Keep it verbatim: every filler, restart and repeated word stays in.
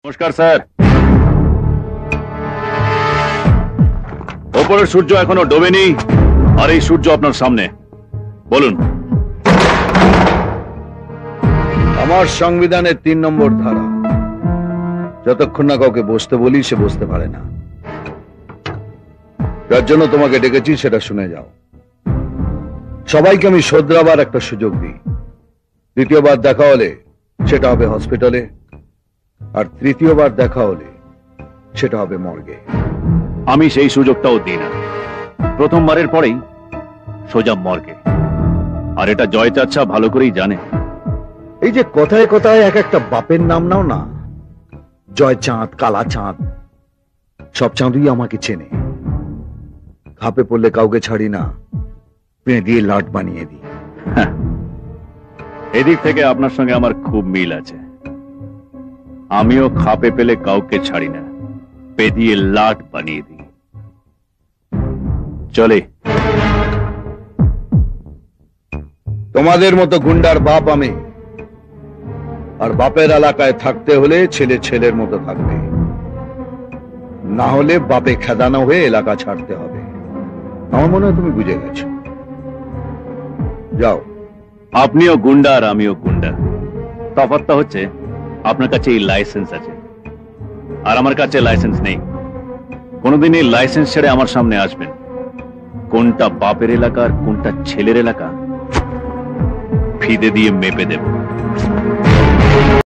নমস্কার স্যার। ওপরের সূর্য এখনো ডোবেনি, আর এই সূর্য আপনার সামনে। বলুন। আমার সংবিধানের তিন নম্বর ধারা, যতক্ষণ না কাউকে বসতে বলি সে বসতে পারে না। যার জন্য তোমাকে ডেকেছি সেটা শুনে যাও। সবাইকে আমি শোধরাবার একটা সুযোগ দিই। দ্বিতীয়বার দেখা হলে সেটা হবে হসপিটালে, আর তৃতীয়বার দেখা হলে সেটা হবে মর্গে। আমি সেই সুযোগটাও দিই না। প্রথমবারের পরেই সোজা মর্গে। আর এটা জয় চাচা ভালো করেই জানে। এই যে কথায় কথায় এক একটা বাপের নাম নাও না, জয় চাঁদ, কালা চাঁদ, সব চাঁদই আমাকে চেনে। খাপে পড়লে কাউকে ছাড়ি না, পেঁ দিয়ে লাট বানিয়ে দিই। হ্যাঁ, এদিক থেকে আপনার সঙ্গে আমার খুব মিল আছে। আমিও খাপে পেলে কাউকে ছাড়ি না, পে দিয়ে লাট বানিয়ে দিই। চলে। তোমাদের মতো গুন্ডার বাপ আমি, আর বাপের এলাকায় থাকতে হলে ছেলে ছেলের মতো থাকবে, না হলে বাপে খেদানো হয়ে এলাকা ছাড়তে হবে। আমার মনে হয় তুমি বুঝে গেছো। যাও। আপনিও গুন্ডা আর আমিও গুন্ডা। তফাৎটা হচ্ছে আপনার কাছে এই লাইসেন্স আছে, আর আমার কাছে লাইসেন্স নেই। কোনদিন এই লাইসেন্স ছেড়ে আমার সামনে আসবেন, কোনটা বাপের এলাকা আর কোনটা ছেলের এলাকা ফিদে দিয়ে মেপে দেব।